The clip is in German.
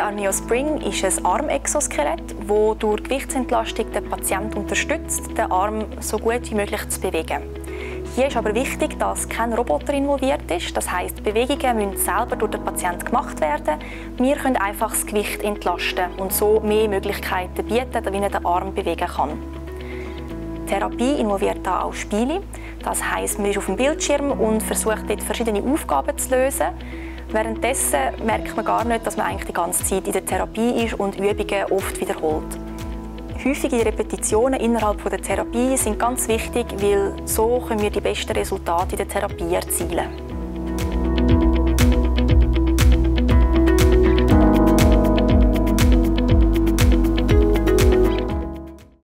Arneo Spring ist ein Armexoskelett, das durch Gewichtsentlastung den Patienten unterstützt, den Arm so gut wie möglich zu bewegen. Hier ist aber wichtig, dass kein Roboter involviert ist. Das heisst, Bewegungen müssen selber durch den Patienten gemacht werden. Wir können einfach das Gewicht entlasten und so mehr Möglichkeiten bieten, wie er den Arm bewegen kann. Die Therapie involviert hier auch Spiele. Das heisst, man ist auf dem Bildschirm und versucht dort verschiedene Aufgaben zu lösen. Währenddessen merkt man gar nicht, dass man eigentlich die ganze Zeit in der Therapie ist und Übungen oft wiederholt. Häufige Repetitionen innerhalb der Therapie sind ganz wichtig, weil so können wir die besten Resultate in der Therapie erzielen.